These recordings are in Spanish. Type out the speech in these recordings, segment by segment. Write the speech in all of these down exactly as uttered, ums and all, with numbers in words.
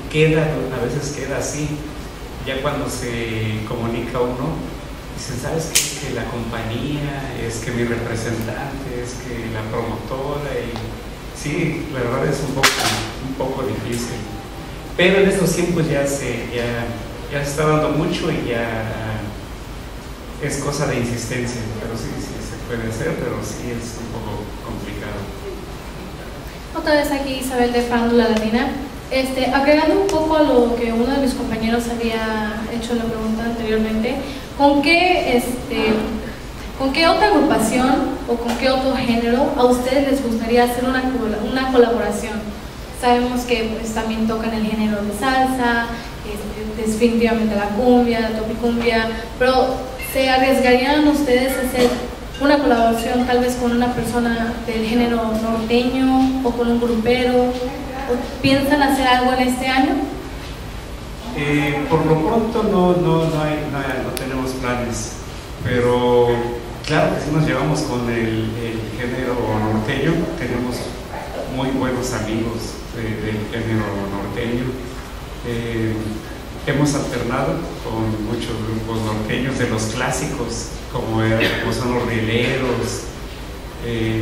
queda, a veces queda así, ya cuando se comunica uno, dicen, ¿sabes qué? Que la compañía, es que mi representante, es que la promotora, y sí, la verdad es un poco, un poco difícil. Pero en estos tiempos ya se, ya, ya se está dando mucho y ya es cosa de insistencia, pero sí, sí se puede hacer, pero sí es un poco complicado. Otra vez aquí Isabel de Farándula Latina. Este, agregando un poco a lo que uno de mis compañeros había hecho la pregunta anteriormente, ¿con qué, este, ¿con qué otra agrupación o con qué otro género a ustedes les gustaría hacer una, una colaboración? Sabemos que pues, también tocan el género de salsa, este, definitivamente la cumbia, la tropicumbia, pero ¿se arriesgarían ustedes a hacer una colaboración tal vez con una persona del género norteño o con un grupero? ¿O piensan hacer algo en este año? Eh, por lo pronto no, no, no, hay, no, hay, no tenemos planes, pero claro que sí nos llevamos con el, el género norteño. Tenemos muy buenos amigos de, del género norteño. Eh, hemos alternado con muchos grupos norteños de los clásicos, como, era, como son los rieleros, eh,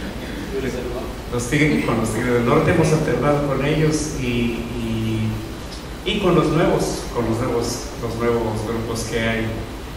los tigres, con los Tigres del Norte hemos alternado con ellos, y, y, y con los nuevos, con los nuevos, los nuevos grupos que hay.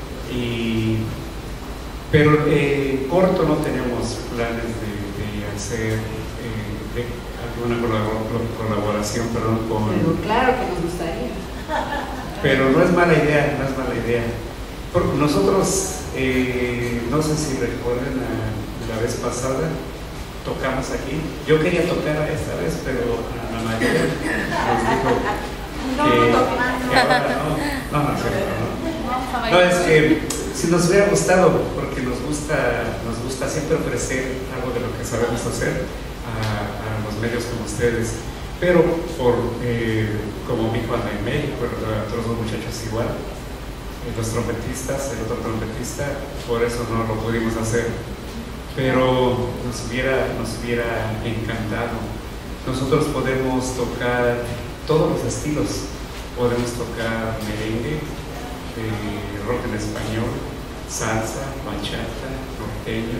Y, pero eh, corto no tenemos planes de, de hacer eh, de alguna colaboración, perdón, con. Pero claro que nos gustaría. Pero no es mala idea, no es mala idea. Porque nosotros, eh, no sé si recuerdan la, la vez pasada, tocamos aquí. Yo quería tocar esta vez, pero Ana María nos dijo que, que ahora no. No, no, no, no. No, es que si nos hubiera gustado, porque nos gusta, nos gusta siempre ofrecer algo de lo que sabemos hacer a, a los medios como ustedes. Pero por, eh, como dijo Ana en México, otros dos muchachos igual, los trompetistas, el otro trompetista, por eso no lo pudimos hacer. Pero nos hubiera, nos hubiera encantado. Nosotros podemos tocar todos los estilos. Podemos tocar merengue, eh, rock en español, salsa, bachata, norteño,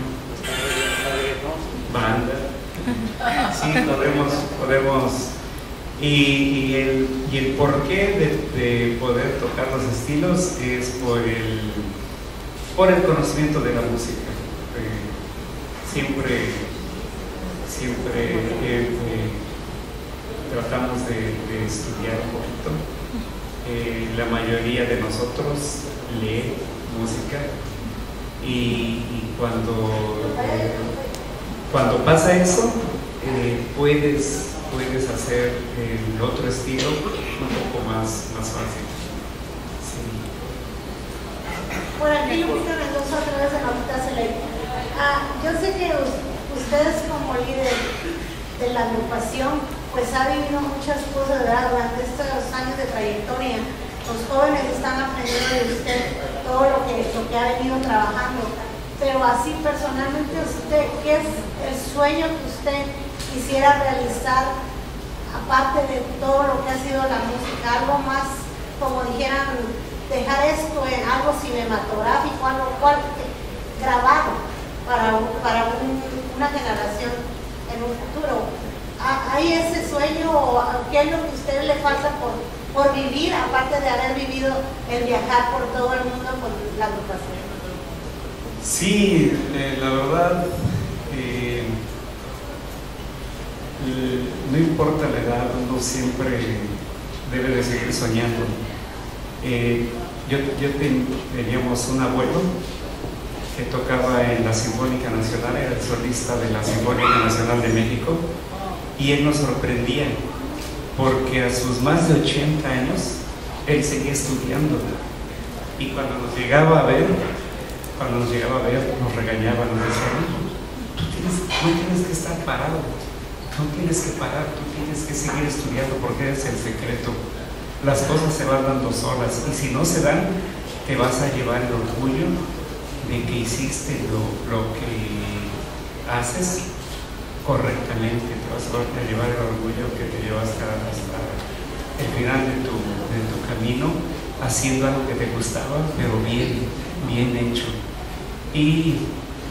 banda. Sí, podemos, podemos. Y, y, el, y el porqué de, de poder tocar los estilos es por el, por el conocimiento de la música. Eh, siempre, siempre eh, eh, tratamos de, de estudiar un poquito. Eh, la mayoría de nosotros lee música, y, y cuando, eh, cuando pasa eso, eh, puedes puedes hacer el otro estilo un poco más, más fácil. Sí. Por aquí Lupita Mendoza, a través de Notitas L. Ah, yo sé que ustedes como líder de la agrupación pues ha vivido muchas cosas, ¿verdad? Durante estos años de trayectoria. Los jóvenes están aprendiendo de usted todo lo que, lo que ha venido trabajando, pero así personalmente usted, ¿qué es el sueño que usted quisiera realizar, aparte de todo lo que ha sido la música? Algo más, como dijeran, dejar esto en algo cinematográfico, algo cual, grabado para, para un, una generación en un futuro. ¿Hay ese sueño o qué es lo que a usted le falta por, por vivir, aparte de haber vivido el viajar por todo el mundo con la agrupación? Sí, eh, la verdad, eh, no importa la edad, uno siempre debe de seguir soñando. Eh, yo yo ten, teníamos un abuelo que tocaba en la Sinfónica Nacional, era el solista de la Sinfónica Nacional de México, y él nos sorprendía porque a sus más de ochenta años él seguía estudiando, y cuando nos llegaba a ver, cuando nos llegaba a ver nos regañaba, nos decía, no, tú tienes, no tienes que estar parado. No tienes que parar, tú tienes que seguir estudiando, porque es el secreto. Las cosas se van dando solas, y si no se dan, te vas a llevar el orgullo de que hiciste lo, lo que haces correctamente. Te vas a llevar el orgullo que te llevaste hasta el final de tu, de tu camino haciendo algo que te gustaba, pero bien, bien hecho. Y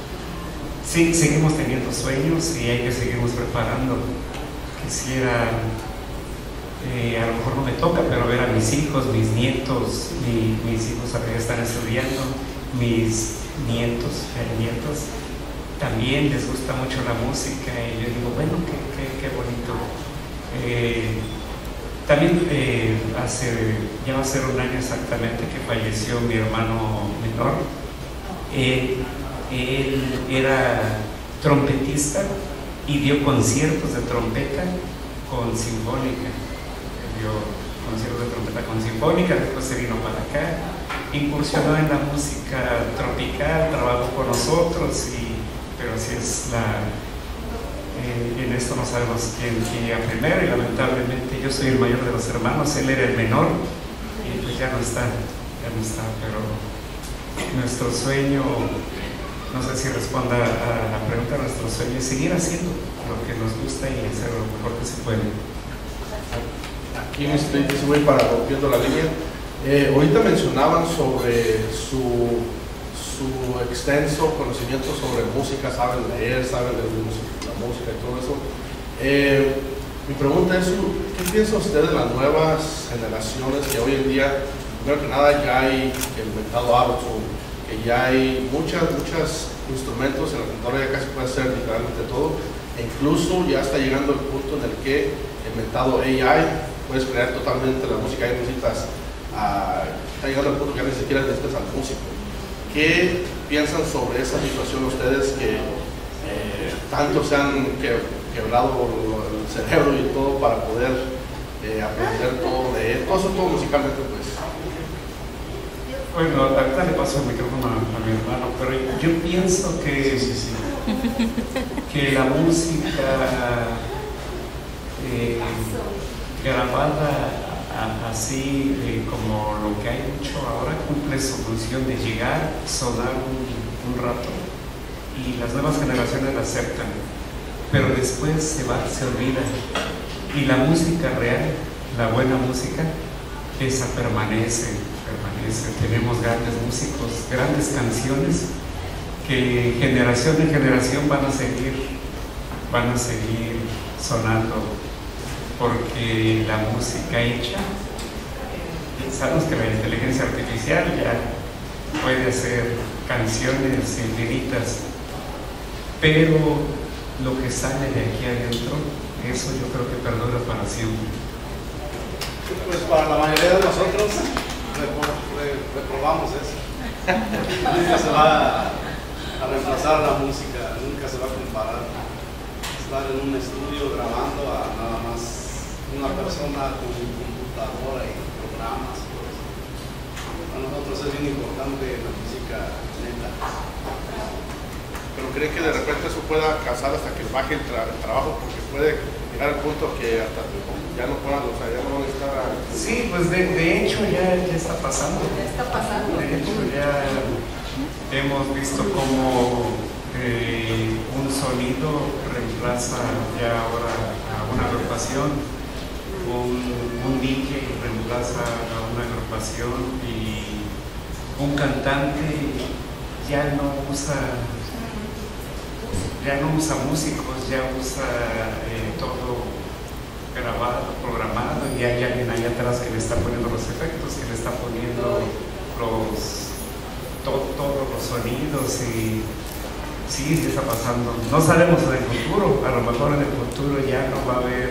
sí, seguimos teniendo sueños y hay que seguirnos preparando. Quisiera, eh, a lo mejor no me toca, pero ver a mis hijos, mis nietos, mi, mis hijos ya están estudiando, mis nietos, eh, nietos, también les gusta mucho la música y yo digo, bueno, qué, qué, qué bonito. Eh, también eh, hace, ya va a ser un año exactamente que falleció mi hermano menor. Eh, él era trompetista y dio conciertos de trompeta con sinfónica. Dio conciertos de trompeta con sinfónica, después se vino para acá, incursionó en la música tropical, trabajó con nosotros, y, pero así es la... Eh, en esto no sabemos quién, quién llega primero, y lamentablemente yo soy el mayor de los hermanos, él era el menor, y pues ya no está, ya no está, pero nuestro sueño, no sé si responda a la pregunta, nuestro sueño es seguir haciendo lo que nos gusta y hacer lo mejor que se puede. Aquí en este se voy para rompiendo la línea. Eh, ahorita mencionaban sobre su, su extenso conocimiento sobre música, saben leer, saben de la música y todo eso. Eh, mi pregunta es, ¿qué piensa usted de las nuevas generaciones que hoy en día, primero que nada, ya hay el mentado auto, que ya hay muchas, muchos instrumentos en la computadora, ya casi puede ser literalmente todo, e incluso ya está llegando el punto en el que el mentado A I, puedes crear totalmente la música, y necesitas, uh, está llegando al punto que ya ni siquiera necesitas al músico. ¿Qué piensan sobre esa situación ustedes que eh, tanto se han que, quebrado el cerebro y todo para poder eh, aprender todo de todo eso, todo musicalmente, pues? Bueno, ahorita le paso el micrófono a, a mi hermano, pero yo pienso que, sí, sí, que la música eh, grabada a, así eh, como lo que hay hecho ahora cumple su función de llegar, sonar un, un rato, y las nuevas generaciones la aceptan, pero después se va, se olvida, y la música real, la buena música, esa permanece. Permanece. Tenemos grandes músicos, grandes canciones que generación en generación van a seguir, van a seguir sonando, porque la música hecha, sabemos que la inteligencia artificial ya puede hacer canciones infinitas, pero lo que sale de aquí adentro, eso yo creo que perdura para siempre. Pues para la mayoría de nosotros reprobamos eso. Nunca se va a reemplazar la música, nunca se va a comparar estar en un estudio grabando a nada más una persona con un computadora y programas. Pues. Para nosotros es bien importante la música neta. Pero cree que de repente eso pueda casar hasta que baje el, tra el trabajo, porque puede llegar al punto que hasta ya no puedan, o sea, ya no van a estar. A... Sí, pues de, de hecho ya, ya está pasando. Ya está pasando. De hecho ya hemos visto cómo eh, un sonido reemplaza ya ahora a una agrupación, un, un D J reemplaza a una agrupación, y un cantante ya no usa ya no usa músicos, ya usa eh, todo grabado, programado, y hay alguien ahí atrás que le está poniendo los efectos, que le está poniendo los to, todos los sonidos, y sí, sí está pasando. No sabemos en el futuro, a lo mejor en el futuro ya no va a haber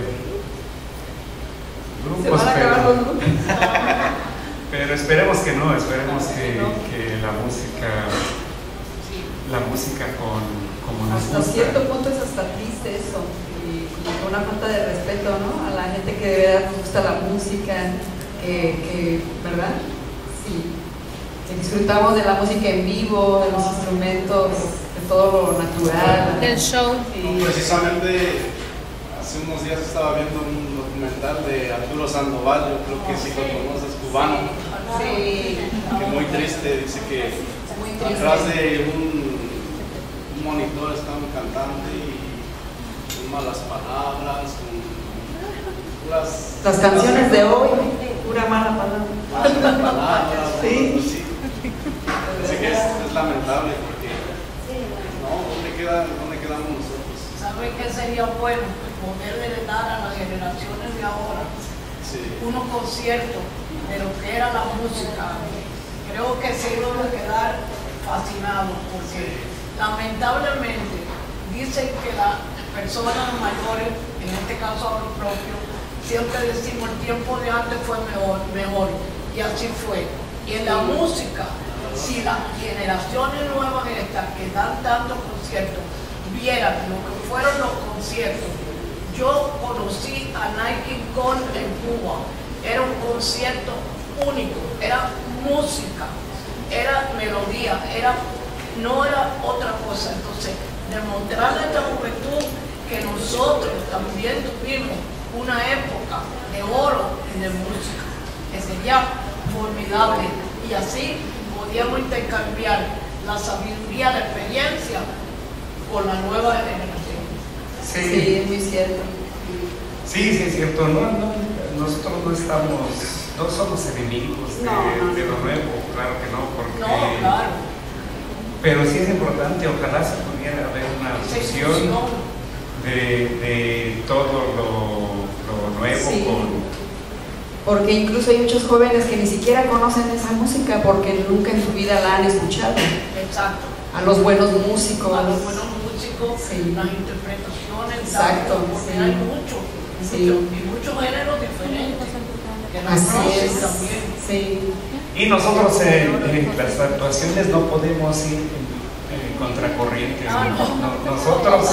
grupos, ¿Se van a acabar pero, los grupos? pero esperemos que no, esperemos que, que la música la música con como nos hasta gusta. cierto punto es hasta triste eso, y, y una falta de respeto, ¿no? A la gente que de verdad nos gusta la música, que, que ¿verdad? Sí, que disfrutamos de la música en vivo, de los instrumentos, de todo lo natural, Del show. y Precisamente hace unos días estaba viendo un documental de Arturo Sandoval, yo creo que sí lo conoces, cubano, sí, que muy triste, dice que muy triste. atrás de un, un monitor está un cantante y con malas palabras, con puras... Las canciones de hoy, pura mala palabra. Malas palabras, Sí. sí. Así que es, es lamentable porque, no, ¿dónde, queda, ¿dónde quedamos nosotros? ¿Sabe qué sería bueno? Poderle dar a las generaciones de ahora Sí. unos conciertos de lo que era la música. Creo que se iban a quedar fascinados porque lamentablemente dicen que las personas mayores, en este caso a lo propio, siempre decimos el tiempo de antes fue mejor, mejor y así fue. Y en la música, si las generaciones nuevas estas que dan tantos conciertos vieran lo que fueron los conciertos. Yo conocí a Nat King Cole en Cuba, era un concierto único, era música, era melodía, era, no era otra cosa. Entonces, demostrarle a esta juventud que nosotros también tuvimos una época de oro y de música, que sería formidable, y así podíamos intercambiar la sabiduría, la experiencia con la nueva generación. Sí, Sí, es muy cierto. sí, sí, es cierto. No, no, nosotros no estamos, no somos enemigos de, No, no, de lo no. nuevo, claro que no, porque... No, claro. Pero sí es importante, ojalá se pudiera haber una Esa fusión inclusión. de, de todo lo, lo nuevo Sí. con... Porque incluso hay muchos jóvenes que ni siquiera conocen esa música porque nunca en su vida la han escuchado. Exacto. A los buenos músicos. A los buenos músicos, Sí. las interpretaciones, Exacto, tanto, porque sí. hay mucho, Sí. mucho, y muchos géneros diferentes que nos Así conocen es. también. Sí. Y nosotros eh, en las actuaciones no podemos ir en contracorriente. Ah, no. No- Nosotros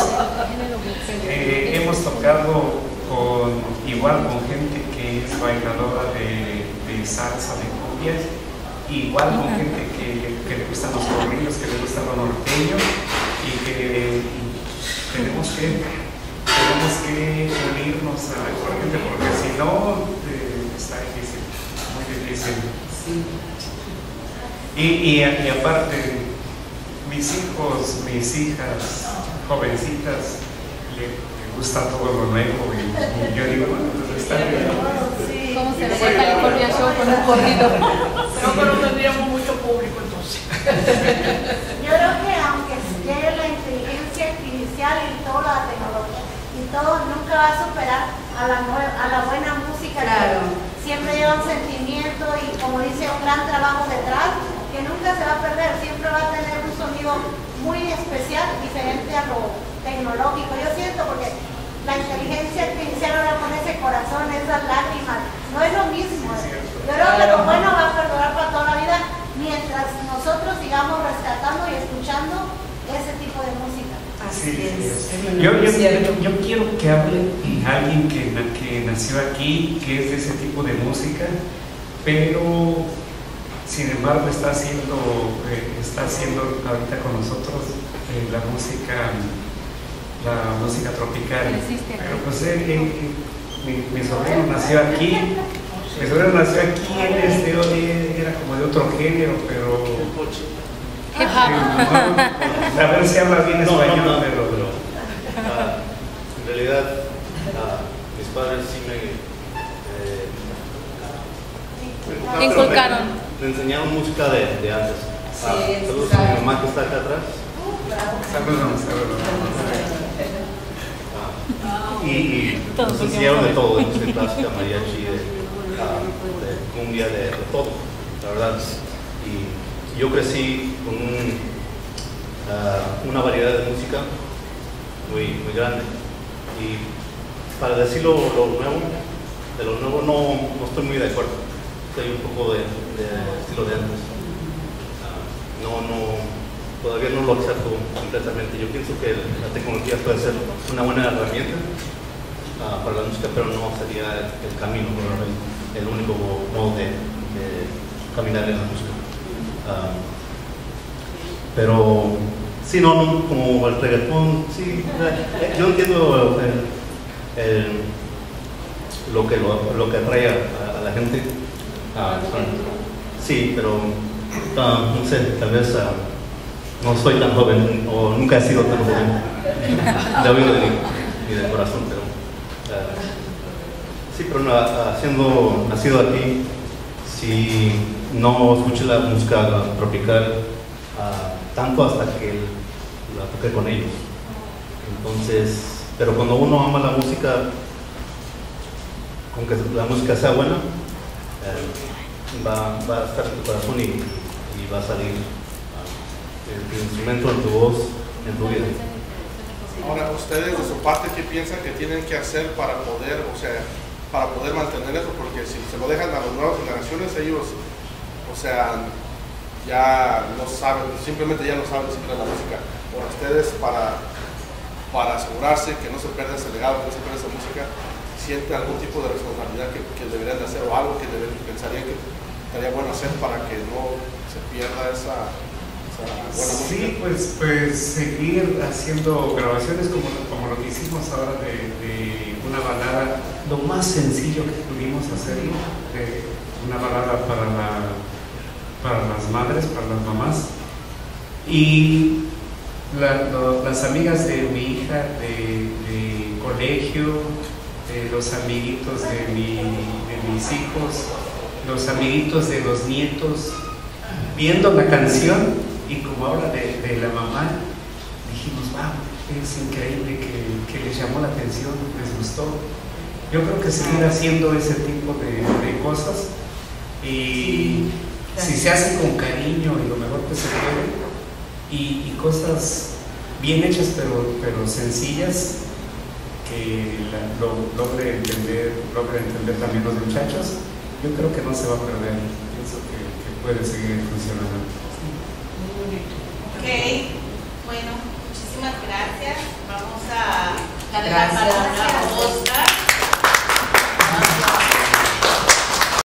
eh, hemos tocado con, igual con gente que es bailadora de, de salsa, de cumbias, igual con gente que, que le gustan los corridos, que le gusta lo norteño, y que tenemos que, tenemos que unirnos a la corriente, porque si no, eh, está difícil, muy difícil. Sí. Y, y, y aparte, mis hijos, mis hijas, jovencitas, le, le gusta todo lo nuevo, y, y yo digo, bueno, pues está bien. ¿Cómo se ve California Show con un corrido? Creo que no tendríamos mucho público entonces. Yo creo que aunque llegue la inteligencia artificial y toda la tecnología y todo, nunca va a superar a la, nue- a la buena música. Claro. Que siempre lleva un sentimiento y, como dice, un gran trabajo detrás que nunca se va a perder. Siempre va a tener un sonido muy especial, diferente a lo tecnológico. Yo siento porque la inteligencia artificial ahora con ese corazón, esas lágrimas, no es lo mismo. Yo creo que lo bueno va a perdurar para toda la vida mientras nosotros sigamos rescatando y escuchando ese tipo de música. Así Sí, es. sí. Es Yo, muy yo, cierto. yo, yo quiero que hable alguien que, na- que nació aquí, que es de ese tipo de música, pero sin embargo está haciendo, eh, está haciendo ahorita con nosotros eh, la música, la música tropical. Pero pues él, él- él- mi, mi sobrino nació aquí, mi sobrino nació aquí, él es de, él era como de otro género, pero Hip hop. a ver si habla bien No, español, no, no, pero, pero ah, en realidad ah, mis padres sí me eh, me Inculcaron. me enseñaron música de, de antes. Ah, Sí, saludos claro. a mi mamá que está acá atrás. saludos, saludos. Ah, y, y nos enseñaron de todo, de música clásica, mariachi, de, ah, de cumbia, de, de todo, la verdad. Y yo crecí con un, ah, una variedad de música muy, muy grande. Y para decirlo lo nuevo, de lo nuevo no, no estoy muy de acuerdo. Soy un poco de, de estilo de antes. Ah, no, no, todavía no lo acepto completamente. Yo pienso que la tecnología puede ser una buena herramienta ah, para la música, pero no sería el camino, ¿no? el, el único modo de, de caminar en la música. Ah, pero sí, no, no, como el reggaetón, sí, eh, yo entiendo el, el, lo que lo, lo que atrae a, a la gente. Ah, sí, pero ah, no sé, tal vez ah, no soy tan joven o nunca he sido tan joven de oído ni, ni de corazón, pero ah, Sí, pero na- siendo nacido aquí, si no escuché la música tropical uh, tanto hasta que la toqué con ellos. Entonces, pero cuando uno ama la música, con que la música sea buena, eh, va, va a estar en tu corazón y, y va a salir uh, el, el instrumento en tu voz, en tu vida. Ahora, ustedes de su parte, ¿qué piensan que tienen que hacer para poder, o sea, para poder mantener eso? Porque si se lo dejan a las nuevas generaciones, ellos, o sea, ya no saben, simplemente ya no saben siempre la música. Ahora, ustedes para, para asegurarse que no se pierda ese legado, que no se pierda esa música, ¿sienten algún tipo de responsabilidad que, que deberían de hacer o algo que deben, pensarían que estaría bueno hacer para que no se pierda esa... Sí, pues, pues seguir haciendo grabaciones como, como lo que hicimos ahora de, de una balada, lo más sencillo que pudimos hacerlo, de una balada para, la, para las madres, para las mamás. Y la, lo, las amigas de mi hija de, de colegio, de los amiguitos de, mi, de mis hijos, los amiguitos de los nietos, viendo la canción. Y como habla de, de la mamá, dijimos, wow, es increíble que, que les llamó la atención, les gustó. Yo creo que seguir haciendo ese tipo de, de cosas y si se hace con cariño y lo mejor que se puede y, y cosas bien hechas pero, pero sencillas que la, lo, logre, entender, logre entender también los muchachos, yo creo que no se va a perder. Pienso que, que puede seguir funcionando. Ok, bueno, muchísimas gracias. Vamos a darle la palabra a vos.